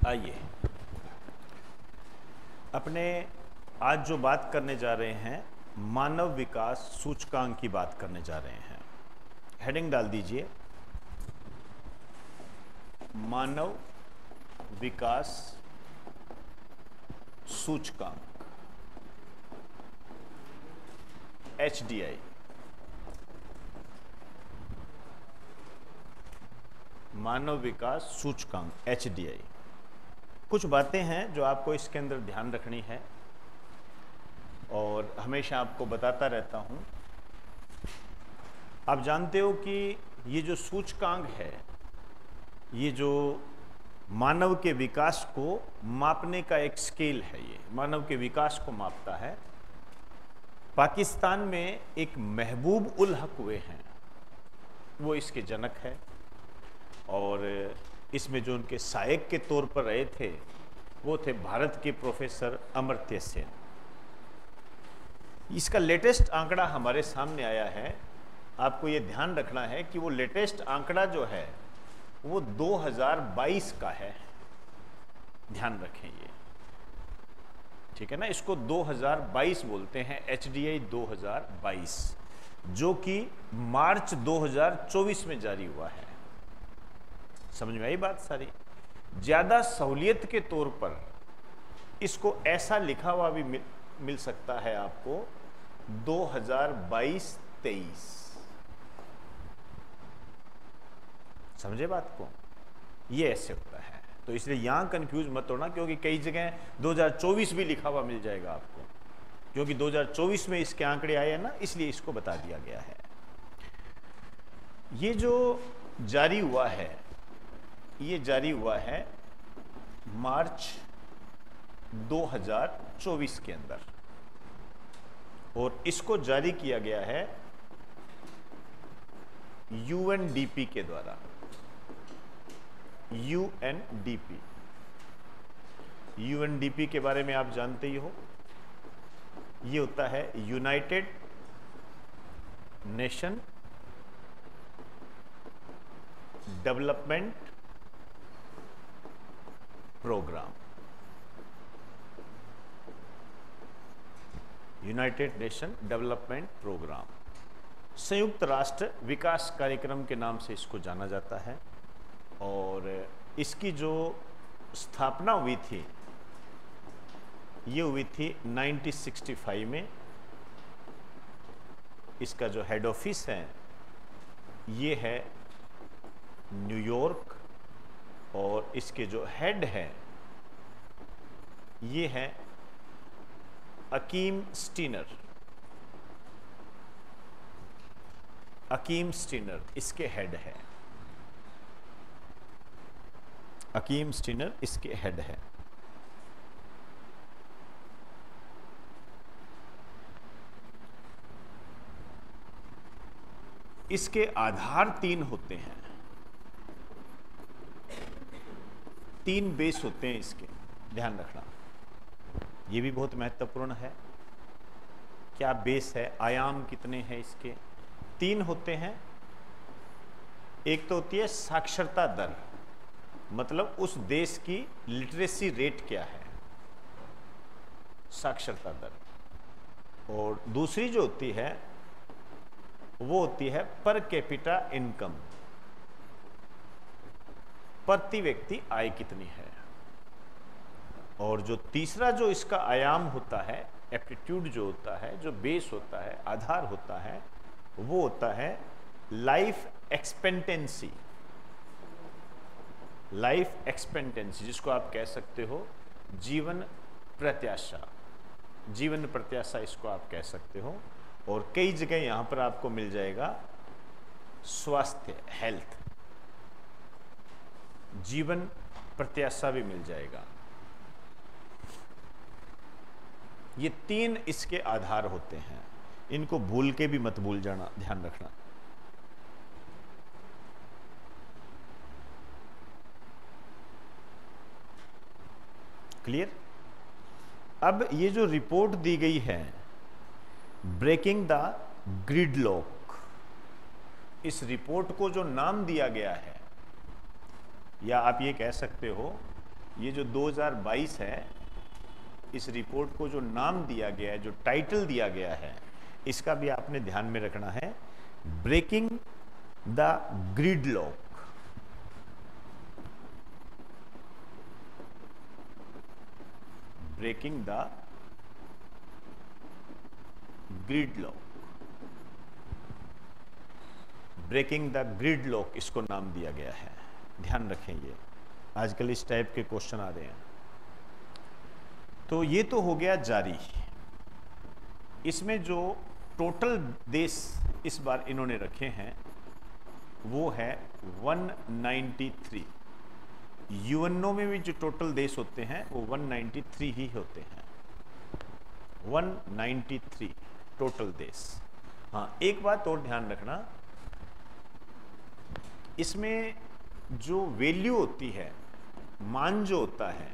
आइए अपने आज जो बात करने जा रहे हैं मानव विकास सूचकांक की बात करने जा रहे हैं। हेडिंग डाल दीजिए मानव विकास सूचकांक HDI। मानव विकास सूचकांक HDI। कुछ बातें हैं जो आपको इसके अंदर ध्यान रखनी है और हमेशा आपको बताता रहता हूं। आप जानते हो कि ये जो सूचकांक है, ये जो मानव के विकास को मापने का एक स्केल है, ये मानव के विकास को मापता है। पाकिस्तान में एक महबूब उल हक हुए हैं, वो इसके जनक है और इसमें जो उनके सहायक के तौर पर रहे थे वो थे भारत के प्रोफेसर अमर्त्य सेन। इसका लेटेस्ट आंकड़ा हमारे सामने आया है। आपको ये ध्यान रखना है कि वो लेटेस्ट आंकड़ा जो है वो 2022 का है। ध्यान रखें ये, ठीक है ना। इसको 2022 बोलते हैं, HDI 2022, जो कि मार्च 2024 में जारी हुआ है। समझ में आई बात सारी। ज्यादा सहूलियत के तौर पर इसको ऐसा लिखा हुआ भी मिल सकता है आपको 2022-23। समझे बात को, ये ऐसे होता है। तो इसलिए यहां कंफ्यूज मत होना, क्योंकि कई जगह 2024 भी लिखा हुआ मिल जाएगा आपको, क्योंकि 2024 में इसके आंकड़े आए हैं ना, इसलिए इसको बता दिया गया है। ये जो जारी हुआ है, ये जारी हुआ है मार्च 2024 के अंदर और इसको जारी किया गया है UNDP के द्वारा। UNDP के बारे में आप जानते ही हो, ये होता है United Nation Development Programme. United Nation Development Programme, संयुक्त राष्ट्र विकास कार्यक्रम के नाम से इसको जाना जाता है। और इसकी जो स्थापना हुई थी, ये हुई थी 1965 में। इसका जो हेड ऑफिस है ये है न्यूयॉर्क और इसके जो हेड है ये है अकीम स्टीनर। अकीम स्टीनर इसके हेड है। अकीम स्टीनर इसके हेड है। इसके आधार 3 होते हैं, 3 बेस होते हैं इसके, ध्यान रखना। ये भी बहुत महत्वपूर्ण है। क्या बेस है, आयाम कितने हैं इसके? 3 होते हैं। एक तो होती है साक्षरता दर, मतलब उस देश की लिटरेसी रेट क्या है, साक्षरता दर। और दूसरी जो होती है वो होती है पर कैपिटा इनकम, प्रति व्यक्ति आय कितनी है। और जो तीसरा जो इसका आयाम होता है, एप्टीट्यूड जो होता है, जो बेस होता है, आधार होता है, वो होता है लाइफ एक्सपेक्टेंसी। लाइफ एक्सपेक्टेंसी, जिसको आप कह सकते हो जीवन प्रत्याशा। जीवन प्रत्याशा इसको आप कह सकते हो। और कई जगह यहां पर आपको मिल जाएगा स्वास्थ्य, हेल्थ, जीवन प्रत्याशा भी मिल जाएगा। ये 3 इसके आधार होते हैं। इनको भूल के भी मत भूल जाना, ध्यान रखना। क्लियर? अब ये जो रिपोर्ट दी गई है ब्रेकिंग द ग्रिडलॉक, इस रिपोर्ट को जो नाम दिया गया है, या आप ये कह सकते हो ये जो 2022 है, इस रिपोर्ट को जो नाम दिया गया है, जो टाइटल दिया गया है, इसका भी आपने ध्यान में रखना है, breaking the gridlock. Breaking the gridlock, breaking the gridlock इसको नाम दिया गया है। ध्यान रखें, ये आजकल इस टाइप के क्वेश्चन आ रहे हैं। तो ये तो हो गया जारी। इसमें जो टोटल देश इस बार इन्होंने रखे हैं वो है 193। यूएनओ में भी जो टोटल देश होते हैं वो 193 ही होते हैं, 193 टोटल देश। हाँ, एक बात और ध्यान रखना, इसमें जो वैल्यू होती है, मान जो होता है,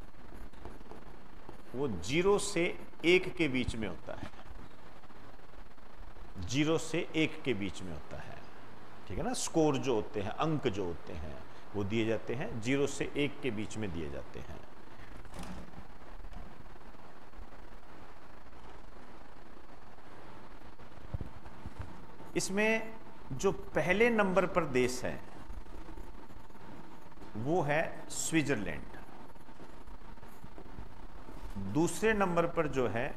वो 0 से 1 के बीच में होता है, 0 से 1 के बीच में होता है, ठीक है ना। स्कोर जो होते हैं, अंक जो होते हैं, वो दिए जाते हैं 0 से 1 के बीच में दिए जाते हैं। इसमें जो पहले नंबर पर देश है वो है स्विट्जरलैंड। दूसरे नंबर पर जो है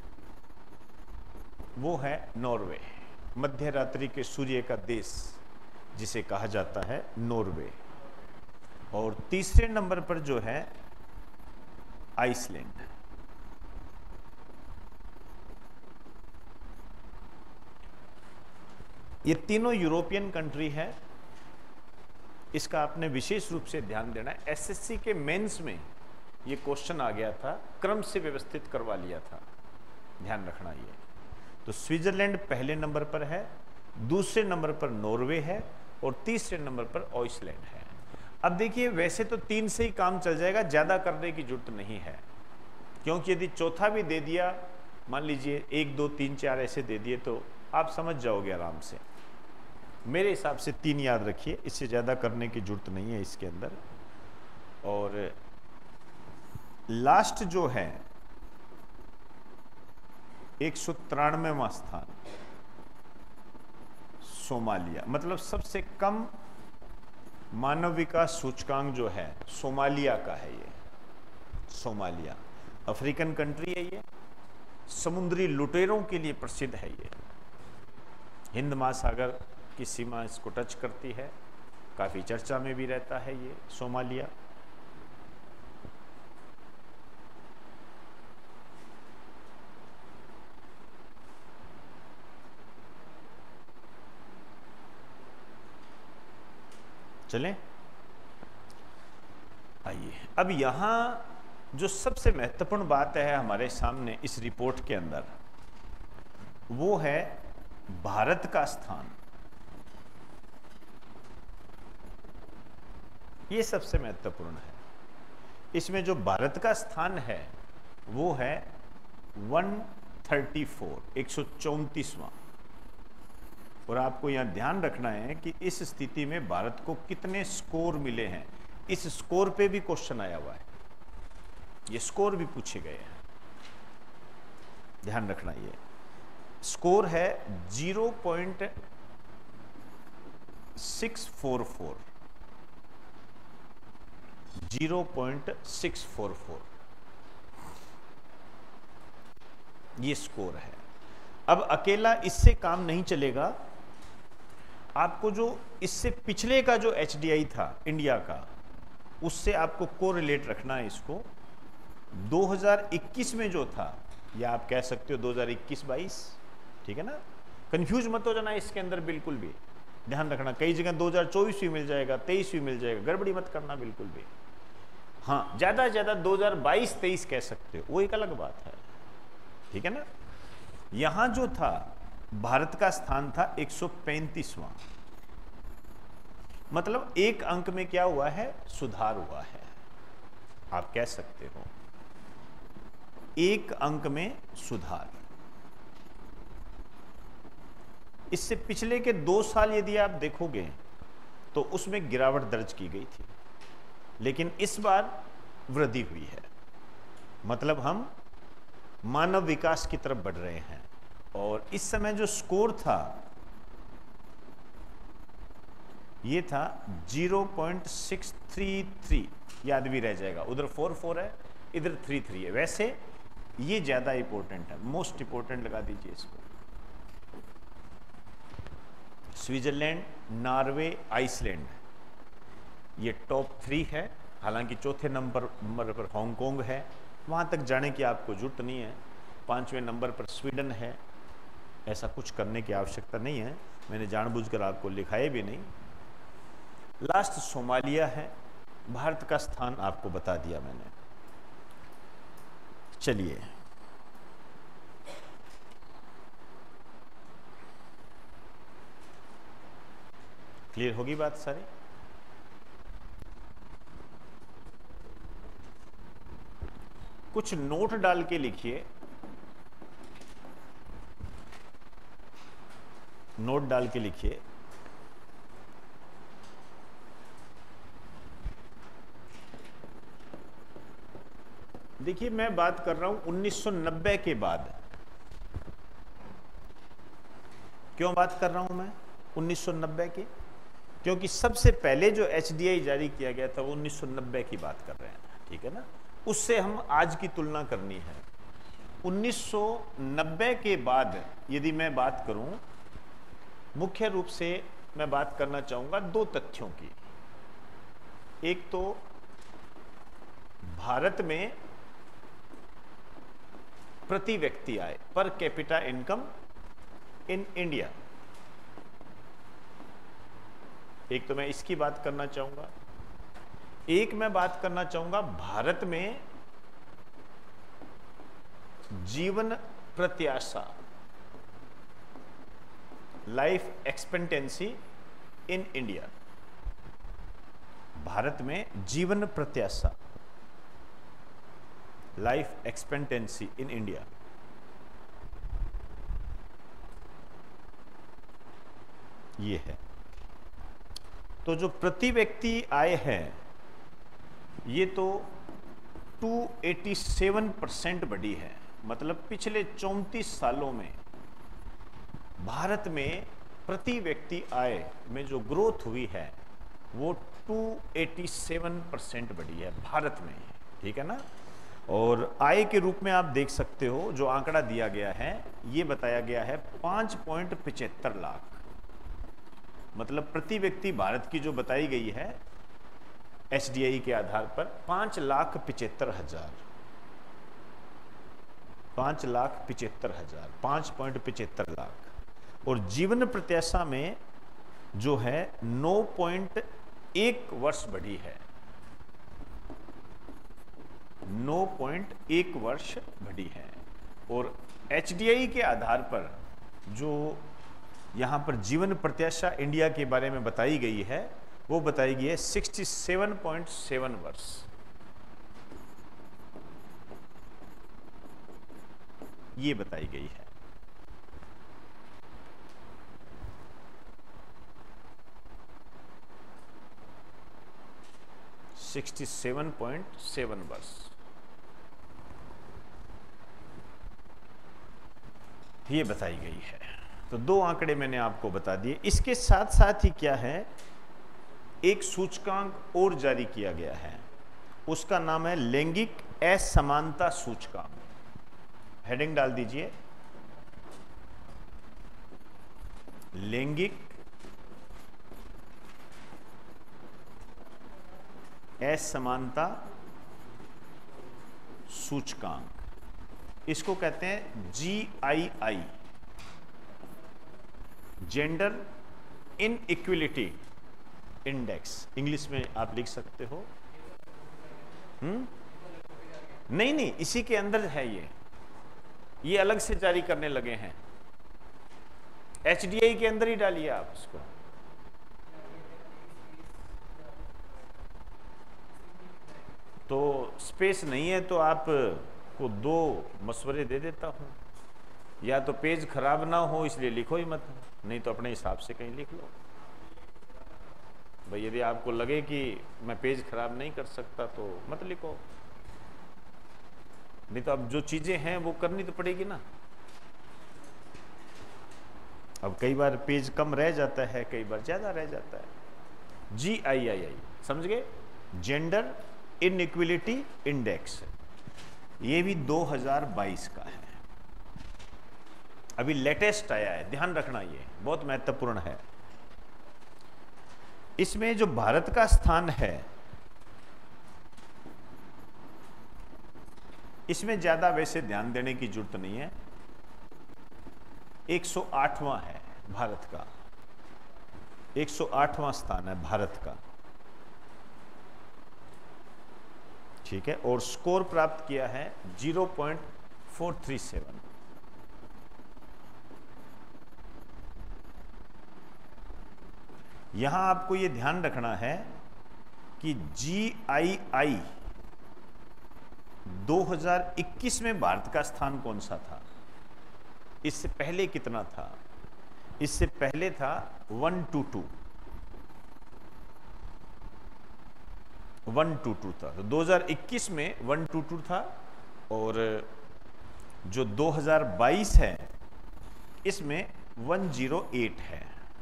वो है नॉर्वे, मध्य रात्रि के सूर्य का देश जिसे कहा जाता है नॉर्वे। और तीसरे नंबर पर जो है आइसलैंड। ये तीनों यूरोपियन कंट्री है। इसका आपने विशेष रूप से ध्यान देना है। एसएससी के मेंस में ये क्वेश्चन आ गया था, क्रम से व्यवस्थित करवा लिया था, ध्यान रखना ये। तो स्विट्जरलैंड पहले नंबर पर है, दूसरे नंबर पर नॉर्वे है और तीसरे नंबर पर आइसलैंड है। अब देखिए, वैसे तो 3 से ही काम चल जाएगा, ज्यादा करने की जरूरत नहीं है, क्योंकि यदि चौथा भी दे दिया, मान लीजिए 1 2 3 4 ऐसे दे दिए, तो आप समझ जाओगे आराम से। मेरे हिसाब से 3 याद रखिए, इससे ज़्यादा करने की जरूरत नहीं है इसके अंदर। और लास्ट जो है 193वां स्थान सोमालिया, मतलब सबसे कम मानव विकास सूचकांक जो है सोमालिया का है। ये सोमालिया अफ्रीकन कंट्री है, ये समुद्री लुटेरों के लिए प्रसिद्ध है। ये हिंद महासागर की सीमा इसको टच करती है, काफी चर्चा में भी रहता है ये सोमालिया। चलें, आइए अब यहां जो सबसे महत्वपूर्ण बात है हमारे सामने इस रिपोर्ट के अंदर, वो है भारत का स्थान। ये सबसे महत्वपूर्ण है। इसमें जो भारत का स्थान है वो है 134, 134वां। और आपको यहां ध्यान रखना है कि इस स्थिति में भारत को कितने स्कोर मिले हैं। इस स्कोर पे भी क्वेश्चन आया हुआ है, ये स्कोर भी पूछे गए हैं, ध्यान रखना। ये स्कोर है 0.644, 0.644 ये स्कोर है। अब अकेला इससे काम नहीं चलेगा, आपको जो इससे पिछले का जो HDI था इंडिया का, उससे आपको कोरिलेट रखना है इसको। 2021 में जो था, या आप कह सकते हो 2021-22, ठीक है ना। कंफ्यूज मत हो जाना इसके अंदर, बिल्कुल भी ध्यान रखना। कई जगह 2024 भी मिल जाएगा, 23 भी मिल जाएगा, गड़बड़ी मत करना बिल्कुल भी। हाँ, ज्यादा से ज्यादा 2022-23 कह सकते हो, वो एक अलग बात है, ठीक है ना। यहां जो था भारत का स्थान था 135वां, मतलब एक अंक में क्या हुआ है, सुधार हुआ है, आप कह सकते हो एक अंक में सुधार। इससे पिछले के 2 साल यदि आप देखोगे तो उसमें गिरावट दर्ज की गई थी, लेकिन इस बार वृद्धि हुई है, मतलब हम मानव विकास की तरफ बढ़ रहे हैं। और इस समय जो स्कोर था ये था 0.633, याद भी रह जाएगा, उधर 44 है, इधर 33 है। वैसे ये ज्यादा इंपॉर्टेंट है, मोस्ट इंपॉर्टेंट लगा दीजिए इसको। स्विट्जरलैंड, नॉर्वे, आइसलैंड ये टॉप 3 है। हालांकि चौथे नंबर पर हांगकांग है, वहां तक जाने की आपको जरूरत नहीं है। 5वें नंबर पर स्वीडन है, ऐसा कुछ करने की आवश्यकता नहीं है, मैंने जानबूझकर आपको लिखाए भी नहीं। लास्ट सोमालिया है। भारत का स्थान आपको बता दिया मैंने। चलिए क्लियर होगी बात सारी। कुछ नोट डाल के लिखिए, नोट डाल के लिखिए। देखिए मैं बात कर रहा हूं 1990 के बाद। क्यों बात कर रहा हूं मैं 1990 की? क्योंकि सबसे पहले जो एचडीआई जारी किया गया था वो 1990 की बात कर रहे हैं, ठीक है ना। उससे हम आज की तुलना करनी है। 1990 के बाद यदि मैं बात करूं, मुख्य रूप से मैं बात करना चाहूंगा 2 तथ्यों की। एक तो भारत में प्रति व्यक्ति आय, per capita income in India, एक तो मैं इसकी बात करना चाहूंगा। एक मैं बात करना चाहूंगा भारत में जीवन प्रत्याशा, life expectancy in India. Bharat में जीवन प्रत्याशा, लाइफ एक्सपेक्टेंसी इन इंडिया, ये है। तो जो प्रति व्यक्ति आय है ये तो 287% बढ़ी है। मतलब पिछले 34 सालों में भारत में प्रति व्यक्ति आय में जो ग्रोथ हुई है वो 287% बढ़ी है भारत में, ठीक है ना। और आय के रूप में आप देख सकते हो जो आंकड़ा दिया गया है, ये बताया गया है 5.75 लाख। मतलब प्रति व्यक्ति भारत की जो बताई गई है एचडीआई के आधार पर 5,75,000, 5,75,000, 5.75 लाख। और जीवन प्रत्याशा में जो है 9.1 वर्ष बढ़ी है, 9.1 वर्ष बढ़ी है। और एचडीआई के आधार पर जो यहां पर जीवन प्रत्याशा इंडिया के बारे में बताई गई है वो बताई गई है 67.7 वर्ष। ये बताई गई है। $67.7 वर्ष ये बताई गई है। तो 2 आंकड़े मैंने आपको बता दिए। इसके साथ साथ ही क्या है, एक सूचकांक और जारी किया गया है, उसका नाम है लैंगिक असमानता सूचकांक। हेडिंग डाल दीजिए, लैंगिक असमानता सूचकांक। इसको कहते हैं GII, gender inequality index. English में आप लिख सकते हो। नहीं नहीं, इसी के अंदर है ये अलग से जारी करने लगे हैं। एचडीआई के अंदर ही डालिए आप इसको। तो स्पेस नहीं है तो आप को 2 मशवरे दे देता हूं, या तो पेज खराब ना हो इसलिए लिखो ही मत, नहीं तो अपने हिसाब से कहीं लिख लो। भाई यदि आपको लगे कि मैं पेज खराब नहीं कर सकता तो मत लिखो, नहीं तो अब जो चीजें हैं वो करनी तो पड़ेगी ना। अब कई बार पेज कम रह जाता है, कई बार ज्यादा रह जाता है। GIII समझ गए, जेंडर इनइक्वलिटी इंडेक्स, ये भी 2022 का है, अभी लेटेस्ट आया है, ध्यान रखना ये बहुत महत्वपूर्ण है। इसमें जो भारत का स्थान है, इसमें ज्यादा वैसे ध्यान देने की जरूरत नहीं है। 108वां है भारत का, 108वां स्थान है भारत का, ठीक है। और स्कोर प्राप्त किया है 0.437। यहां आपको यह ध्यान रखना है कि GII 2021 में भारत का स्थान कौन सा था, इससे पहले कितना था? इससे पहले था 122, 122 था। तो 2021 में 122 था, और जो 2022 है इसमें 108 है।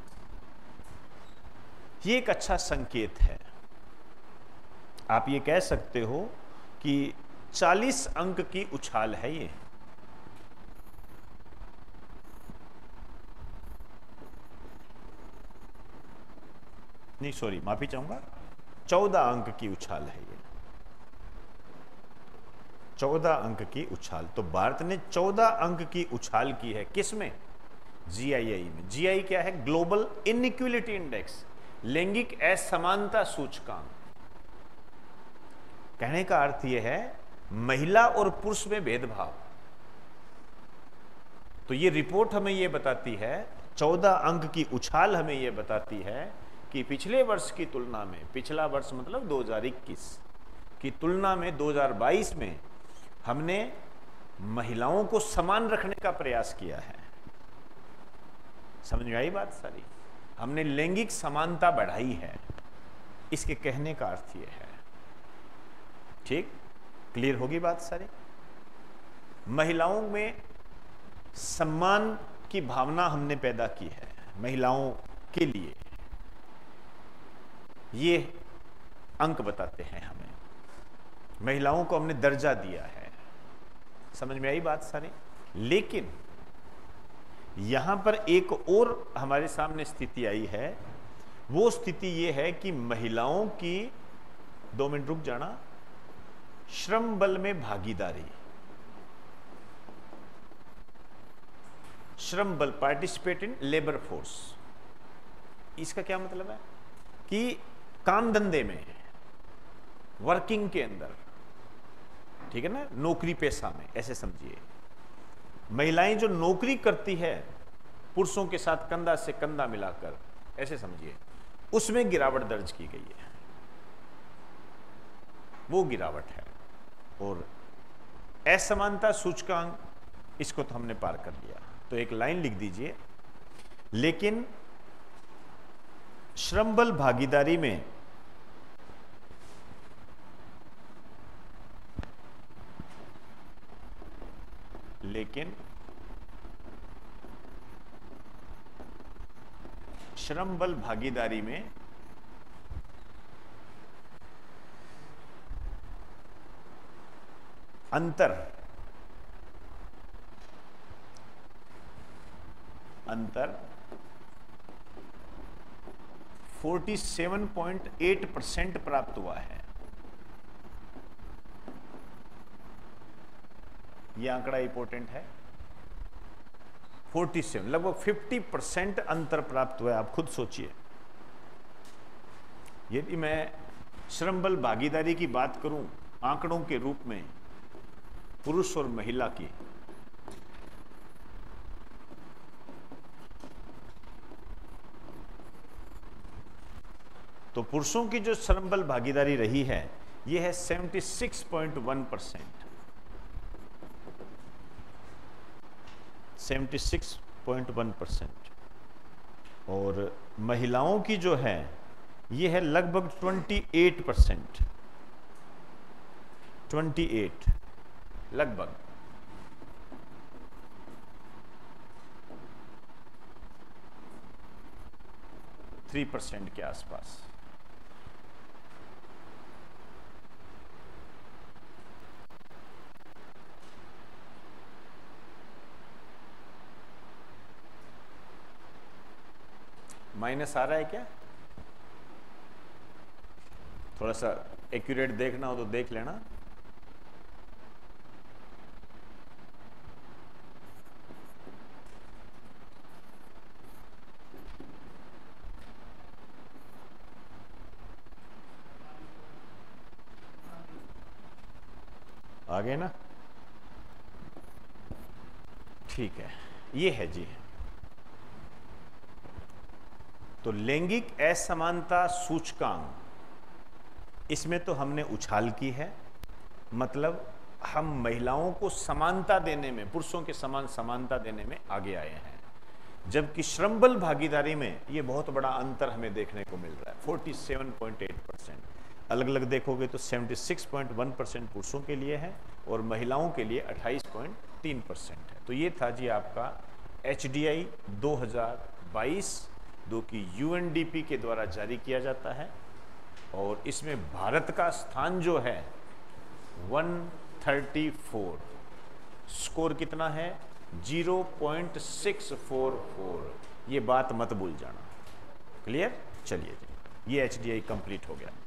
ये एक अच्छा संकेत है। आप ये कह सकते हो कि 40 अंक की उछाल है ये। नहीं सॉरी, माफी चाहूंगा, 14 अंक की उछाल है ये, 14 अंक की उछाल। तो भारत ने 14 अंक की उछाल की है, किसमें? GII में। GI क्या है? ग्लोबल इनइक्वलिटी इंडेक्स, लैंगिक असमानता सूचकांक। कहने का अर्थ यह है महिला और पुरुष में भेदभाव। तो ये रिपोर्ट हमें यह बताती है, 14 अंक की उछाल हमें यह बताती है कि पिछले वर्ष की तुलना में, पिछला वर्ष मतलब 2021 की तुलना में 2022 में हमने महिलाओं को समान रखने का प्रयास किया है। समझ में आई बात सारी? हमने लैंगिक समानता बढ़ाई है, इसके कहने का अर्थ यह है। ठीक, क्लियर होगी बात सारी? महिलाओं में सम्मान की भावना हमने पैदा की है महिलाओं के लिए, ये अंक बताते हैं हमें। महिलाओं को हमने दर्जा दिया है। समझ में आई बात सारी? लेकिन यहां पर एक और हमारे सामने स्थिति आई है। वो स्थिति ये है कि महिलाओं की, 2 मिनट रुक जाना, श्रम बल में भागीदारी, श्रम बल, पार्टिसिपेट इन लेबर फोर्स। इसका क्या मतलब है कि काम धंधे में, वर्किंग के अंदर, ठीक है ना, नौकरी पेशा में, ऐसे समझिए। महिलाएं जो नौकरी करती है पुरुषों के साथ कंधा से कंधा मिलाकर, ऐसे समझिए, उसमें गिरावट दर्ज की गई है, वो गिरावट है। और असमानता सूचकांक, इसको तो हमने पार कर लिया। तो एक लाइन लिख दीजिए, लेकिन श्रम बल भागीदारी में श्रम बल भागीदारी में अंतर 47.8% प्राप्त हुआ है। यह आंकड़ा इंपॉर्टेंट है। 47, लगभग 50% अंतर प्राप्त हुआ है। आप खुद सोचिए, यदि मैं श्रम बल भागीदारी की बात करूं आंकड़ों के रूप में पुरुष और महिला की, तो पुरुषों की जो श्रम बल भागीदारी रही है यह है 76.1%, 76.1%, और महिलाओं की जो है ये है लगभग 28%, 28 लगभग 3% के आसपास। माइनस आ रहा है क्या? थोड़ा सा एक्यूरेट देखना हो तो देख लेना। आगे ना, ठीक है, ये है जी। तो लैंगिक असमानता सूचकांक, इसमें तो हमने उछाल की है, मतलब हम महिलाओं को समानता देने में, पुरुषों के समान समानता देने में आगे आए हैं, जबकि श्रम बल भागीदारी में ये बहुत बड़ा अंतर हमें देखने को मिल रहा है, 47.8%। अलग अलग देखोगे तो 76.1% पुरुषों के लिए है और महिलाओं के लिए 28.3% है। तो ये था जी आपका HDI 2022, जो कि UNDP के द्वारा जारी किया जाता है, और इसमें भारत का स्थान जो है 134, स्कोर कितना है 0.644। ये बात मत भूल जाना। क्लियर? चलिए जी, ये HDI कंप्लीट हो गया।